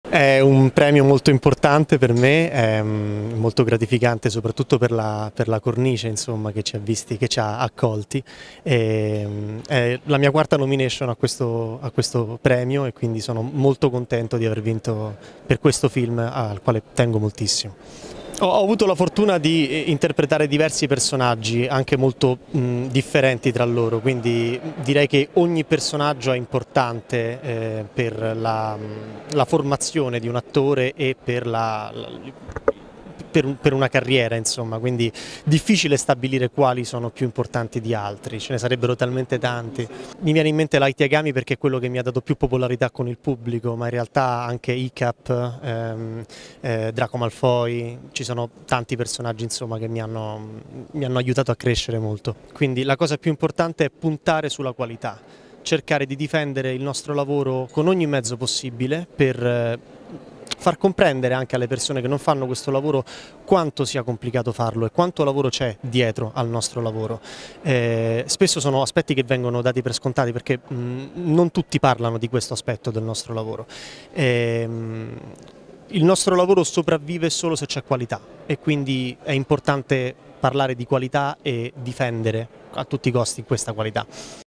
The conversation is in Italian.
È un premio molto importante per me, è molto gratificante soprattutto per la cornice insomma, che ci ha visti, che ci ha accolti. È la mia quarta nomination a questo premio e quindi sono molto contento di aver vinto per questo film al quale tengo moltissimo. Ho avuto la fortuna di interpretare diversi personaggi, anche molto differenti tra loro, quindi direi che ogni personaggio è importante per la formazione di un attore e per una carriera, insomma, quindi difficile stabilire quali sono più importanti di altri, ce ne sarebbero talmente tanti. Mi viene in mente Light Yagami perché è quello che mi ha dato più popolarità con il pubblico, ma in realtà anche Hiccup, Draco Malfoy, ci sono tanti personaggi insomma, che mi hanno aiutato a crescere molto. Quindi la cosa più importante è puntare sulla qualità, cercare di difendere il nostro lavoro con ogni mezzo possibile per far comprendere anche alle persone che non fanno questo lavoro quanto sia complicato farlo e quanto lavoro c'è dietro al nostro lavoro. Spesso sono aspetti che vengono dati per scontati perché non tutti parlano di questo aspetto del nostro lavoro. Il nostro lavoro sopravvive solo se c'è qualità e quindi è importante parlare di qualità e difendere a tutti i costi questa qualità.